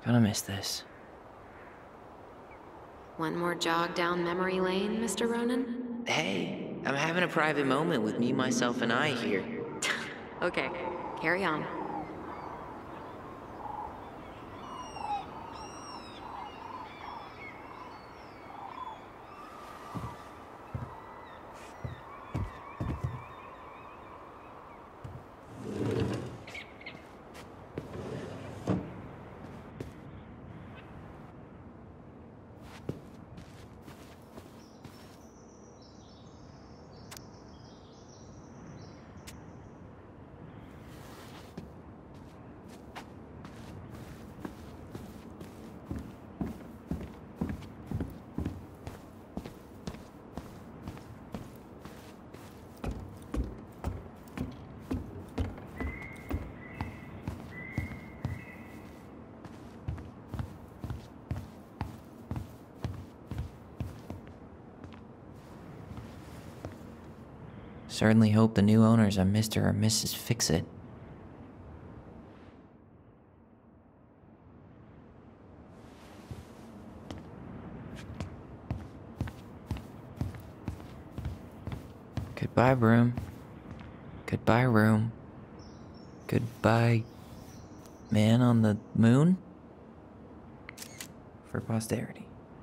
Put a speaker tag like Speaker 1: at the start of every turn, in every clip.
Speaker 1: Gonna miss this.
Speaker 2: One more jog down memory lane, Mr. Ronan?
Speaker 3: Hey, I'm having a private moment with me, myself, and I here.
Speaker 2: Okay, carry on.
Speaker 1: Certainly hope the new owners are Mr. or Mrs. Fix-It. Goodbye, room. Goodbye, room. Goodbye, man on the moon? For posterity.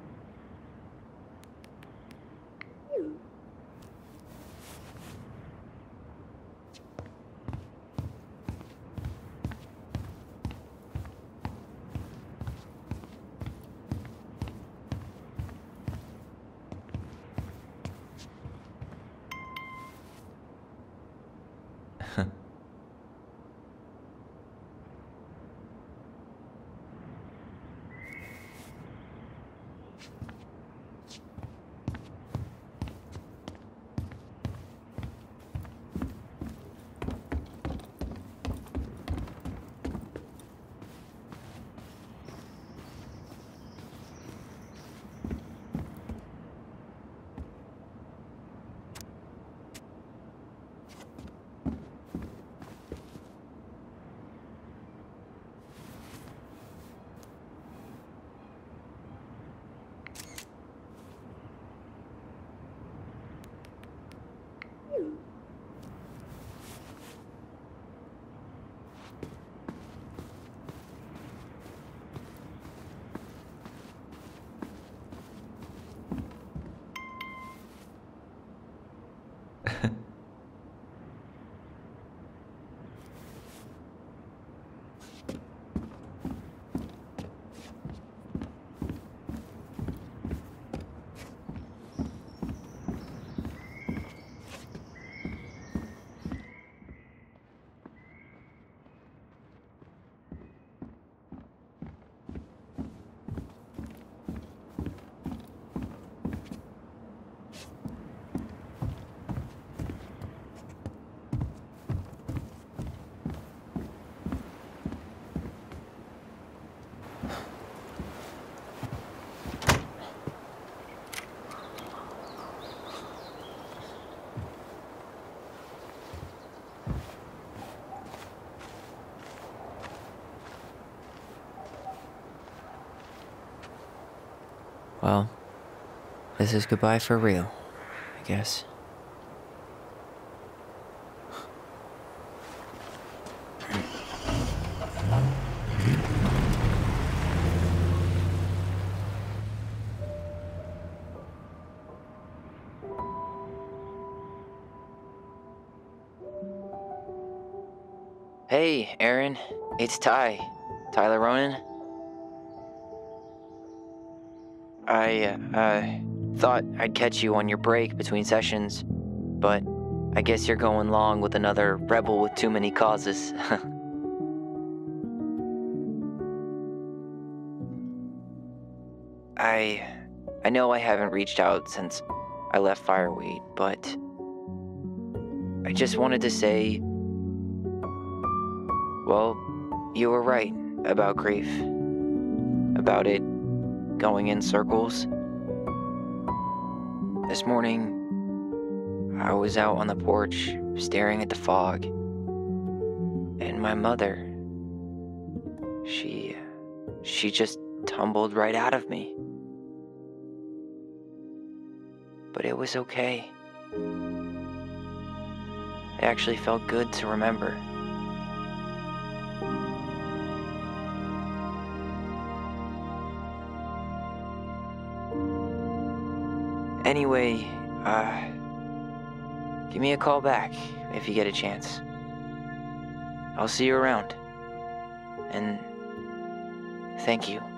Speaker 1: Well, this is goodbye for real, I guess.
Speaker 3: Hey, Aaron. It's Tyler Ronan. I thought I'd catch you on your break between sessions, but I guess you're going along with another rebel with too many causes. I know I haven't reached out since I left Fireweed, but I just wanted to say, well, you were right about grief, about it going in circles. This morning, I was out on the porch staring at the fog, and my mother, she she just tumbled right out of me. But it was okay. It actually felt good to remember. Anyway, give me a call back if you get a chance. I'll see you around. And thank you.